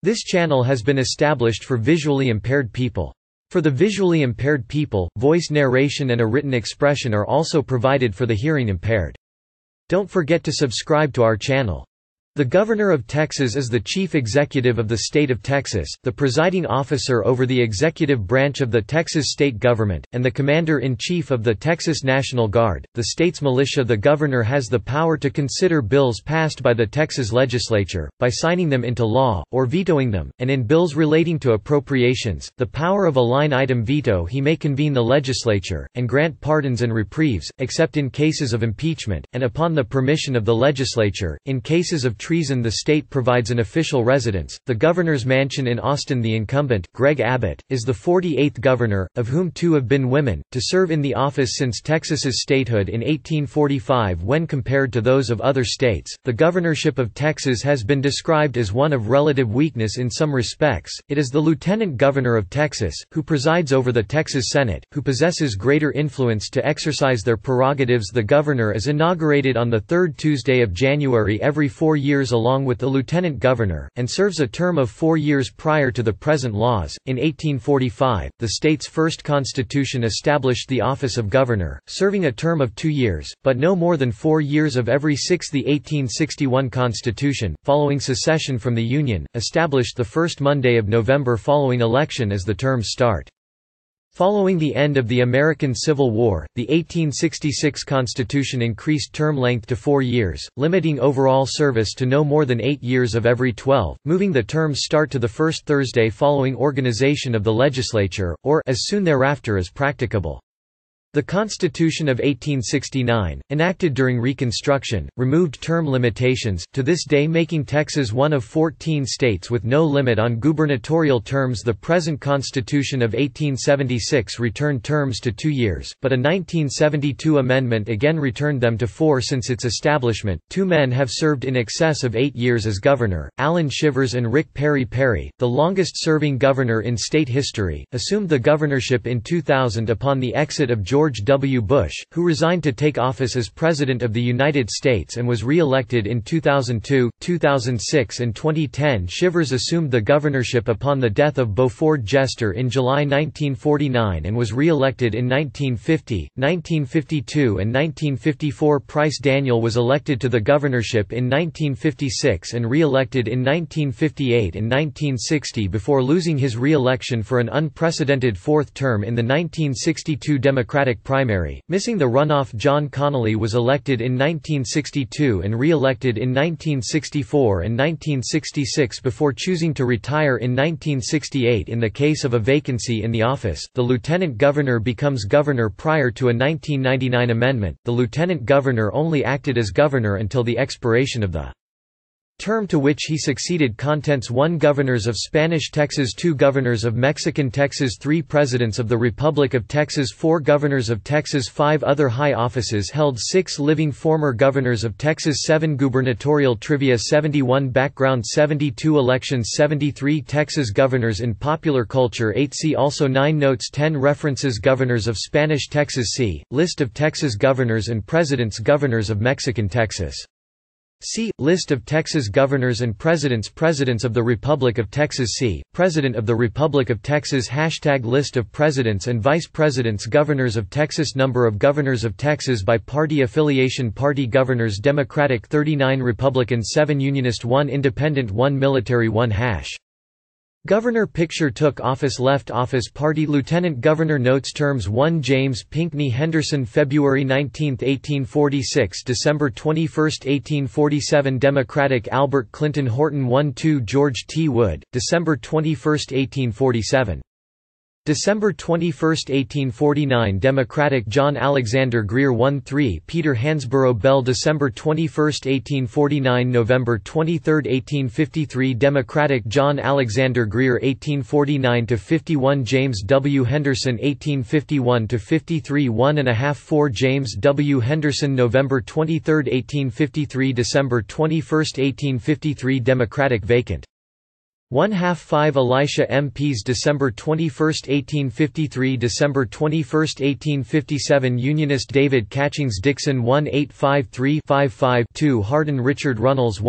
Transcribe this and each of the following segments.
This channel has been established for visually impaired people. For the visually impaired people, voice narration and a written expression are also provided for the hearing impaired. Don't forget to subscribe to our channel. The Governor of Texas is the Chief Executive of the State of Texas, the presiding officer over the executive branch of the Texas state government, and the Commander-in-Chief of the Texas National Guard, the state's militia. The governor has the power to consider bills passed by the Texas legislature, by signing them into law, or vetoing them, and in bills relating to appropriations, the power of a line-item veto. He may convene the legislature, and grant pardons and reprieves, except in cases of impeachment, and upon the permission of the legislature. In cases of treason, the state provides an official residence. The governor's mansion in Austin. The incumbent, Greg Abbott, is the 48th governor, of whom 2 have been women, to serve in the office since Texas's statehood in 1845. When compared to those of other states, the governorship of Texas has been described as one of relative weakness in some respects. It is the lieutenant governor of Texas, who presides over the Texas Senate, who possesses greater influence to exercise their prerogatives. The governor is inaugurated on the 3rd Tuesday of January every 4 years along with the lieutenant governor, and serves a term of 4 years prior to the present laws. In 1845, the state's first constitution established the office of governor, serving a term of 2 years, but no more than 4 years of every 6. The 1861 Constitution, following secession from the Union, established the first Monday of November following election as the term's start. Following the end of the American Civil War, the 1866 Constitution increased term length to 4 years, limiting overall service to no more than 8 years of every 12, moving the term's start to the first Thursday following organization of the legislature, or as soon thereafter as practicable. The Constitution of 1869, enacted during Reconstruction, removed term limitations, to this day making Texas one of 14 states with no limit on gubernatorial terms. The present Constitution of 1876 returned terms to 2 years, but a 1972 amendment again returned them to 4 since its establishment. 2 men have served in excess of 8 years as governor, Allen Shivers and Rick Perry Perry, the longest-serving governor in state history, assumed the governorship in 2000 upon the exit of George W. Bush, who resigned to take office as President of the United States and was re-elected in 2002, 2006 and 2010. Shivers assumed the governorship upon the death of Beaufort Jester in July 1949 and was re-elected in 1950, 1952 and 1954. Price Daniel was elected to the governorship in 1956 and re-elected in 1958 and 1960 before losing his re-election for an unprecedented 4th term in the 1962 Democratic primary, missing the runoff. John Connally was elected in 1962 and re-elected in 1964 and 1966 before choosing to retire in 1968. In the case of a vacancy in the office, the lieutenant governor becomes governor. Prior to a 1999 amendment, the lieutenant governor only acted as governor until the expiration of the term to which he succeeded. Contents: 1 Governors of Spanish Texas, 2 Governors of Mexican Texas, 3 Presidents of the Republic of Texas, 4 Governors of Texas, 5 Other high offices held, 6 Living former Governors of Texas, 7 Gubernatorial trivia, 71 Background, 72 Elections, 73 Texas Governors in popular culture, 8 See also 9 Notes, 10 References. Governors of Spanish Texas. See List of Texas Governors and Presidents. Governors of Mexican Texas. See List of Texas Governors and Presidents. Presidents of the Republic of Texas. See President of the Republic of Texas. List of Presidents and Vice Presidents. Governors of Texas. Number of Governors of Texas by party affiliation. Party governors: Democratic 39, Republican 7, Unionist 1, Independent 1, Military 1. Governor picture took office. Left office party. Lieutenant governor notes. Terms: 1 James Pinckney Henderson, February 19, 1846 – December 21, 1847. Democratic Albert Clinton Horton 1-2 George T. Wood, December 21, 1847. December 21, 1849. Democratic John Alexander Greer 1-3 Peter Hansborough Bell, December 21, 1849 – November 23, 1853. Democratic John Alexander Greer 1849–51. James W. Henderson 1851–53. 1.5–4 James W. Henderson, November 23, 1853 – December 21, 1853. Democratic vacant. 1/2 5 Elisha MPs December 21, 1853 December 21, 1857 Unionist David Catchings Dixon 1853-55-2 Hardin Richard Runnels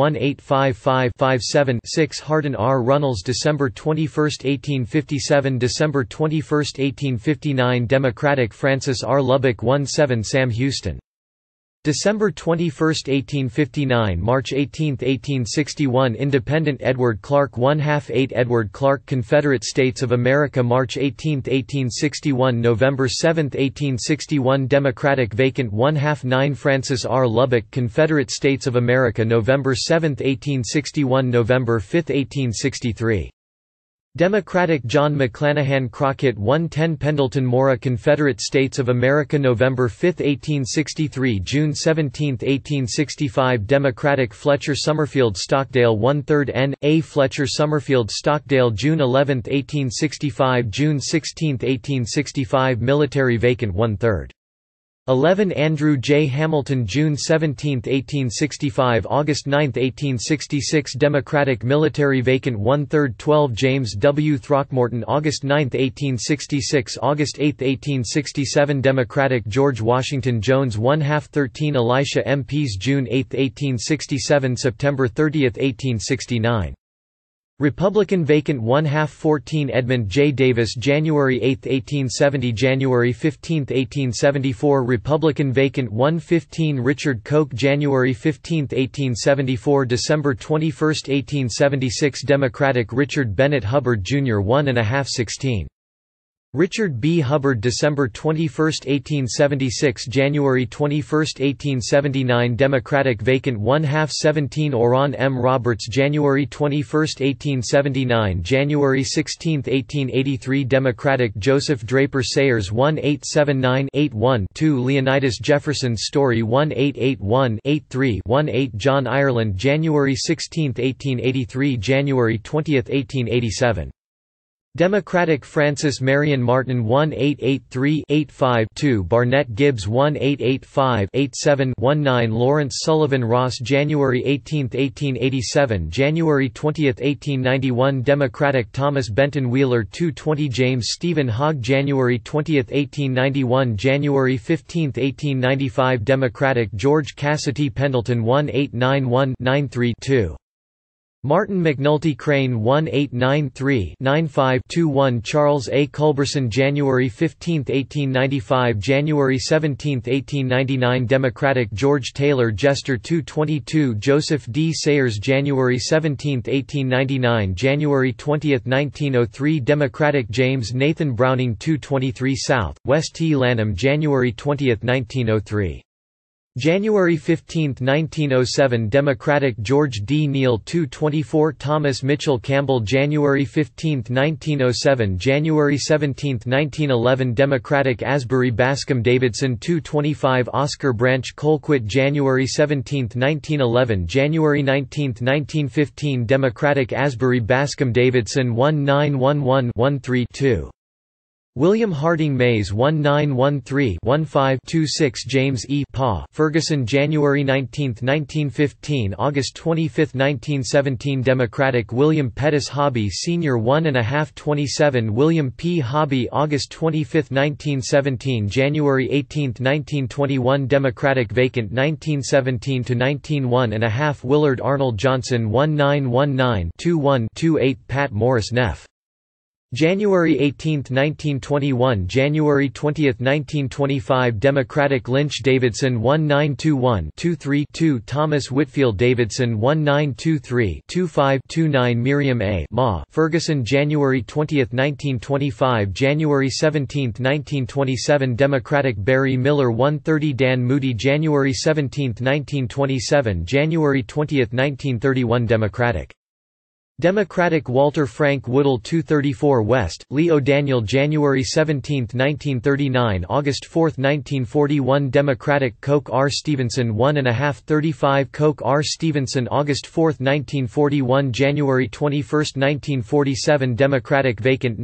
1855-57-6 Hardin R. Runnels December 21, 1857 December 21, 1859 Democratic Francis R. Lubbock 17 Sam Houston December 21, 1859 March 18, 1861 Independent Edward Clark 1/2 8 Edward Clark Confederate States of America March 18, 1861 November 7, 1861 Democratic Vacant 1/2 9 Francis R. Lubbock Confederate States of America November 7, 1861 November 5, 1863 Democratic John McClanahan Crockett 110 Pendleton Mora Confederate States of America November 5, 1863 June 17, 1865 Democratic Fletcher Summerfield Stockdale 1/3 N. A. Fletcher Summerfield Stockdale June 11, 1865 June 16, 1865 Military Vacant 1/3 11 Andrew J. Hamilton June 17, 1865 August 9, 1866 Democratic Military Vacant 1/3 12 James W. Throckmorton August 9, 1866 August 8, 1867 Democratic George Washington Jones 1/2 13 Elisha MPs June 8, 1867 September 30, 1869 Republican Vacant 1/2 14 Edmund J. Davis January 8, 1870 January 15, 1874 Republican Vacant 1/15 Richard Koch January 15, 1874 December 21, 1876 Democratic Richard Bennett Hubbard Jr. 1/2 16 Richard B. Hubbard December 21, 1876 January 21, 1879 Democratic Vacant 1/2 17 Oron M. Roberts January 21, 1879 January 16, 1883 Democratic Joseph Draper Sayers 1879-81-2 Leonidas Jefferson Story 1881-83-18 John Ireland January 16, 1883 January 20, 1887 Democratic Francis Marion Martin 1883-85-2 Barnett Gibbs 1885-87-19 Lawrence Sullivan Ross January 18, 1887 January 20, 1891 Democratic Thomas Benton Wheeler 220 James Stephen Hogg January 20, 1891 January 15, 1895 Democratic George Cassity Pendleton 1891-93-2 Martin McNulty Crane 1893-95-21 Charles A. Culberson January 15, 1895 January 17, 1899 Democratic George Taylor Jester 222 Joseph D. Sayers January 17, 1899 January 20, 1903 Democratic James Nathan Browning 223 South, West T. Lanham January 20, 1903 January 15, 1907 Democratic George D. Neal 224 Thomas Mitchell Campbell January 15, 1907 January 17, 1911 Democratic Asbury Bascom Davidson 225 Oscar Branch Colquitt January 17, 1911 January 19, 1915 Democratic Asbury Bascom Davidson 1911-13-2 William Harding Mays 1913-15-26 James E. Pa Ferguson January 19, 1915 August 25, 1917 Democratic William Pettus Hobby Sr. 1/2-27 William P. Hobby August 25, 1917 January 18, 1921 Democratic Vacant 1917-19 1/2 Willard Arnold Johnson 1919-21-28 Pat Morris Neff January 18, 1921 January 20, 1925 Democratic Lynch Davidson 1921-23-2 Thomas Whitfield Davidson 1923-25-29 Miriam A. Ma Ferguson January 20, 1925 January 17, 1927 Democratic Barry Miller 130 Dan Moody January 17, 1927 January 20, 1931 Democratic Walter Frank Woodall 234 West, Lee O'Daniel January 17, 1939 August 4, 1941 Democratic Coke R. Stevenson 1/2 35 Coke R. Stevenson August 4, 1941 January 21, 1947 Democratic Vacant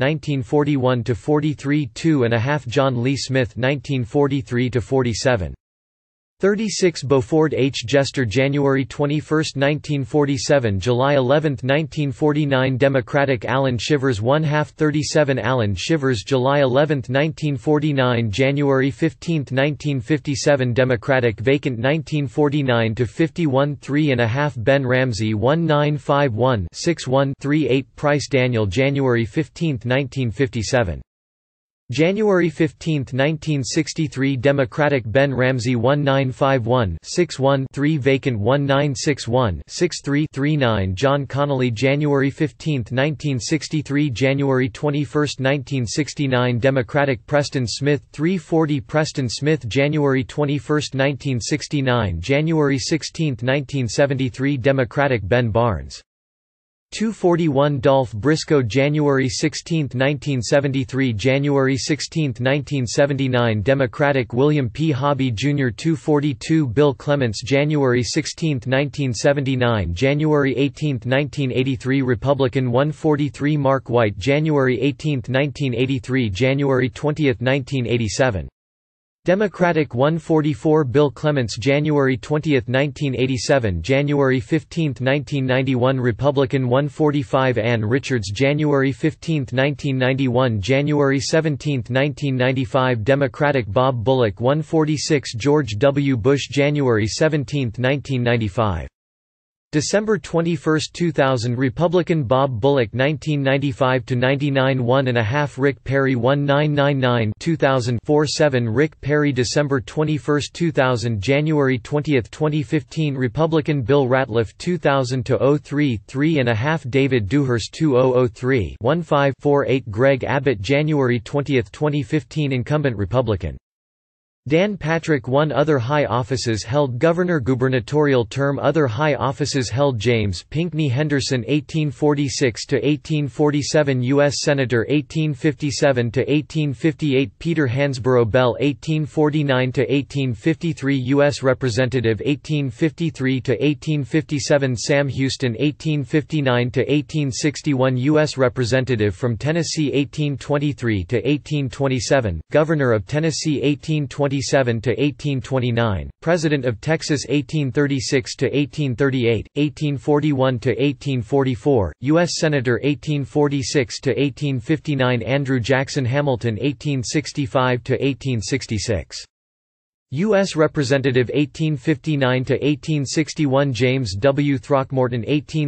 1941-43 2/2 John Lee Smith 1943-47 36 Beaufort H. Jester January 21, 1947 – July 11, 1949 Democratic Alan Shivers 1/2 37 Alan Shivers July 11, 1949 January 15, 1957 Democratic Vacant 1949–51 3.5 Ben Ramsey 1951-61-38 Price Daniel January 15, 1957 January 15, 1963 Democratic Ben Ramsey 1951-61-3 Vacant 1961-63-39 John Connolly January 15, 1963 January 21, 1969 Democratic Preston Smith 340 Preston Smith January 21, 1969 January 16, 1973 Democratic Ben Barnes 241 Dolph Briscoe January 16, 1973 January 16, 1979 Democratic William P. Hobby Jr. 242 Bill Clements January 16, 1979 January 18, 1983 Republican 143 Mark White January 18, 1983 January 20, 1987 Democratic 144 Bill Clements January 20, 1987 January 15, 1991 Republican 145 Ann Richards January 15, 1991 January 17, 1995 Democratic Bob Bullock 146 George W. Bush January 17, 1995 December 21, 2000 Republican Bob Bullock 1995–99 1.5 Rick Perry 1999 7 Rick Perry December 21, 2000 January 20, 2015 Republican Bill Ratliff 2000–03 3.5 David Dewhurst 2003 15-48 Greg Abbott January 20, 2015 Incumbent Republican Dan Patrick 1 Other high offices held Governor Gubernatorial term Other high offices held James Pinckney Henderson 1846–1847 U.S. Senator 1857–1858 Peter Hansborough Bell 1849–1853 U.S. Representative 1853–1857 Sam Houston 1859–1861 U.S. Representative from Tennessee 1823–1827, Governor of Tennessee 1827 to 1829, President of Texas 1836 to 1838, 1841 to 1844, U.S. Senator 1846 to 1859, Andrew Jackson Hamilton 1865 to 1866. U.S. Representative 1859–1861 James W. Throckmorton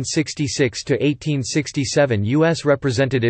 1866–1867 U.S. Representative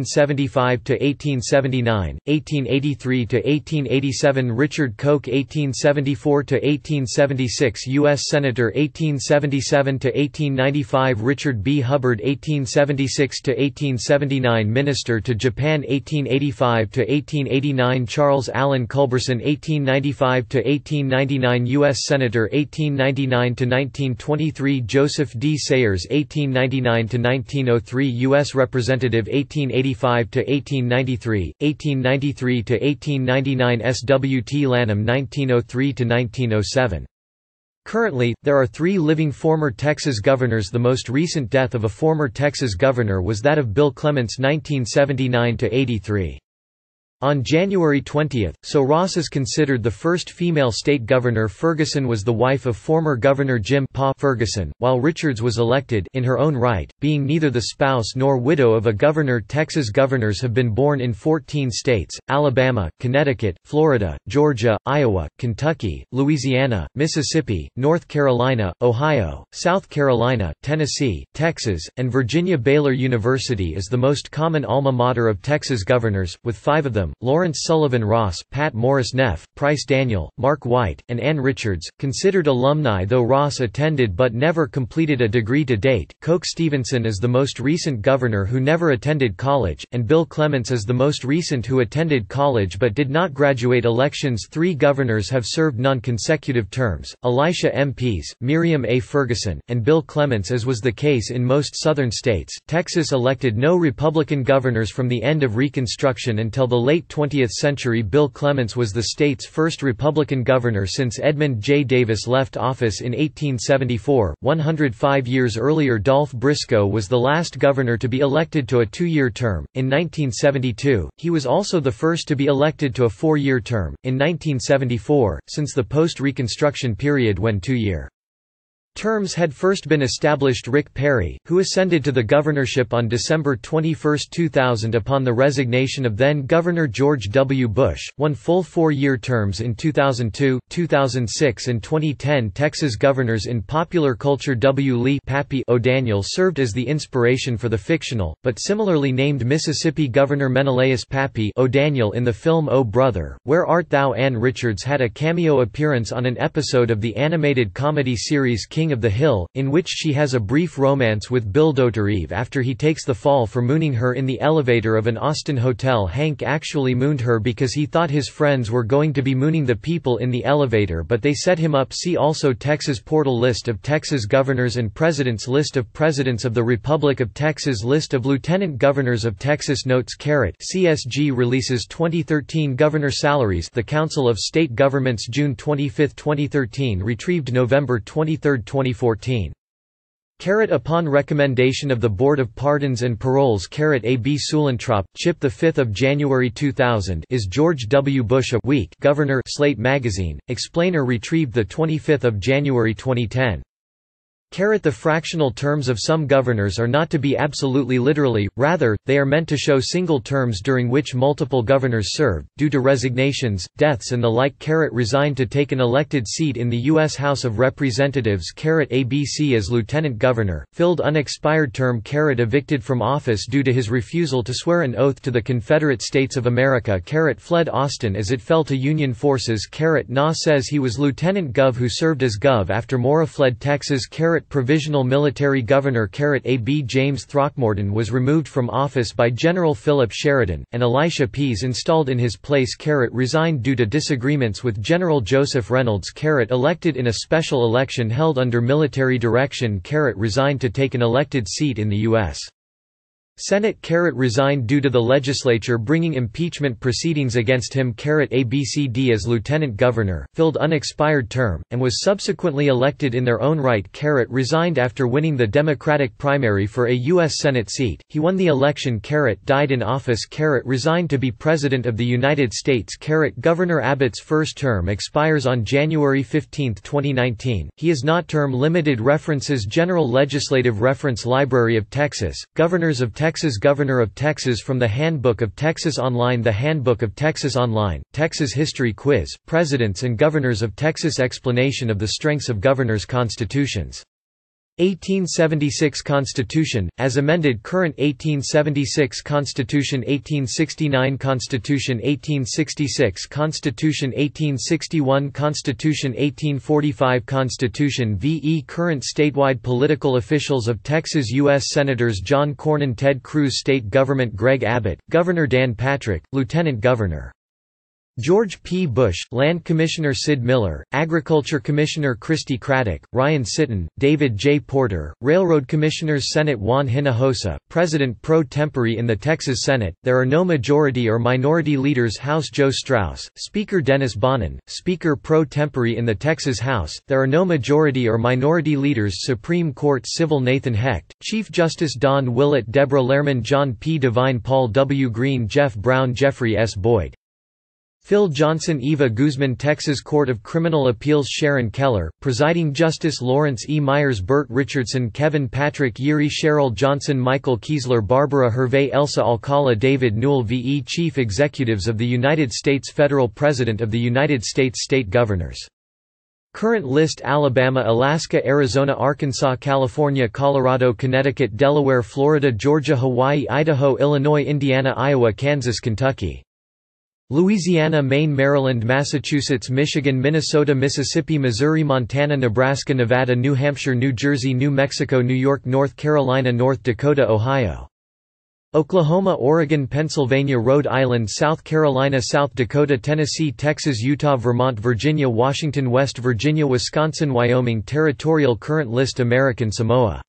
1875–1879, 1883–1887 Richard Koch 1874–1876 U.S. Senator 1877–1895 Richard B. Hubbard 1876–1879 Minister to Japan 1885–1889 Charles Allen Culberson 1895–1899 U.S. Senator 1899–1923 Joseph D. Sayers 1899–1903 U.S. Representative 1885–1893, 1893–1899 S. W. T. Lanham 1903–1907. Currently, there are 3 living former Texas governors. The most recent death of a former Texas governor was that of Bill Clements 1979–83. On January 20, so Ross is considered the first female state governor. Ferguson was the wife of former Governor Jim Pa Ferguson, while Richards was elected in her own right, being neither the spouse nor widow of a governor. Texas governors have been born in 14 states: Alabama, Connecticut, Florida, Georgia, Iowa, Kentucky, Louisiana, Mississippi, North Carolina, Ohio, South Carolina, Tennessee, Texas, and Virginia. Baylor University is the most common alma mater of Texas governors, with 5 of them: Lawrence Sullivan Ross, Pat Morris Neff, Price Daniel, Mark White, and Ann Richards, considered alumni though Ross attended but never completed a degree to date. Coke Stevenson is the most recent governor who never attended college, and Bill Clements is the most recent who attended college but did not graduate. Elections: 3 governors have served non-consecutive terms: Elisha M. Pease, Miriam A. Ferguson, and Bill Clements. As was the case in most southern states, Texas elected no Republican governors from the end of Reconstruction until the late late 20th century. Bill Clements was the state's first Republican governor since Edmund J. Davis left office in 1874. 105 years earlier, Dolph Briscoe was the last governor to be elected to a two-year term. In 1972, he was also the first to be elected to a four-year term, in 1974, since the post-Reconstruction period when two-year terms had first been established. Rick Perry, who ascended to the governorship on December 21, 2000 upon the resignation of then-Governor George W. Bush, won full four-year terms in 2002, 2006 and 2010. Texas governors in popular culture W. Lee Pappy O'Daniel served as the inspiration for the fictional, but similarly named Mississippi Governor Menelaus Pappy O'Daniel in the film Oh Brother, Where Art Thou? Ann Richards had a cameo appearance on an episode of the animated comedy series King of the Hill, in which she has a brief romance with Bill Dauterive after he takes the fall for mooning her in the elevator of an Austin hotel. Hank actually mooned her because he thought his friends were going to be mooning the people in the elevator, but they set him up. See also Texas portal: list of Texas governors and presidents, list of presidents of the Republic of Texas, list of lieutenant governors of Texas. Notes: CSG releases 2013 governor salaries. The Council of State Governments, June 25, 2013, retrieved November 23, 2014. Upon recommendation of the Board of Pardons and Paroles. A.B. Sulentrop, Chip 5 January 2000 Is George W. Bush a weak governor? Slate Magazine, Explainer retrieved 25 January 2010. The fractional terms of some governors are not to be absolutely literally, rather, they are meant to show single terms during which multiple governors served, due to resignations, deaths and the like. Resigned to take an elected seat in the U.S. House of Representatives. ABC as lieutenant governor, filled unexpired term. Evicted from office due to his refusal to swear an oath to the Confederate States of America. Fled Austin as it fell to Union forces. Na says he was Lieutenant Gov who served as Gov after Mora fled Texas. Provisional military governor. A.B. James Throckmorton was removed from office by General Philip Sheridan, and Elisha Pease installed in his place. Resigned due to disagreements with General Joseph Reynolds. Elected in a special election held under military direction. Resigned to take an elected seat in the U.S. Senate. Resigned due to the legislature bringing impeachment proceedings against him. ABCD as lieutenant governor, filled unexpired term, and was subsequently elected in their own right. Resigned after winning the Democratic primary for a U.S. Senate seat. He won the election. Died in office. Resigned to be President of the United States. Governor Abbott's first term expires on January 15, 2019. He is not term limited. References: General Legislative Reference Library of Texas, Governors of Texas, Governor of Texas from the Handbook of Texas Online, the Handbook of Texas Online, Texas History Quiz, Presidents and Governors of Texas, explanation of the strengths of governors' constitutions. 1876 Constitution, as amended. Current 1876 Constitution, 1869 Constitution, 1866 Constitution, 1861 Constitution, 1845 Constitution v.e. Current statewide political officials of Texas: U.S. Senators John Cornyn, Ted Cruz, State Government Greg Abbott, Governor Dan Patrick, Lieutenant Governor George P. Bush, Land Commissioner Sid Miller, Agriculture Commissioner Christy Craddock, Ryan Sitton, David J. Porter, Railroad Commissioners Senate Juan Hinojosa, President pro tempore in the Texas Senate. There are no majority or minority leaders. House: Joe Strauss, Speaker Dennis Bonnen, Speaker pro tempore in the Texas House. There are no majority or minority leaders. Supreme Court: Civil: Nathan Hecht, Chief Justice Don Willett, Deborah Lehrman, John P. Devine, Paul W. Green, Jeff Brown, Jeffrey S. Boyd, Phil Johnson, Eva Guzman. Texas Court of Criminal Appeals: Sharon Keller, Presiding Justice Lawrence E. Myers, Burt Richardson, Kevin Patrick Yeary, Cheryl Johnson, Michael Kiesler, Barbara Hervey, Elsa Alcala, David Newell v.e. Chief Executives of the United States. Federal President of the United States. State Governors. Current list: Alabama, Alaska, Arizona, Arkansas, California, Colorado, Connecticut, Delaware, Florida, Georgia, Hawaii, Idaho, Illinois, Indiana, Iowa, Kansas, Kentucky, Louisiana, Maine, Maryland, Massachusetts, Michigan, Minnesota, Mississippi, Missouri, Montana, Nebraska, Nevada, New Hampshire, New Jersey, New Mexico, New York, North Carolina, North Dakota, Ohio, Oklahoma, Oregon, Pennsylvania, Rhode Island, South Carolina, South Dakota, Tennessee, Texas, Utah, Vermont, Virginia, Washington, West Virginia, Wisconsin, Wyoming. Territorial. Current list: American Samoa.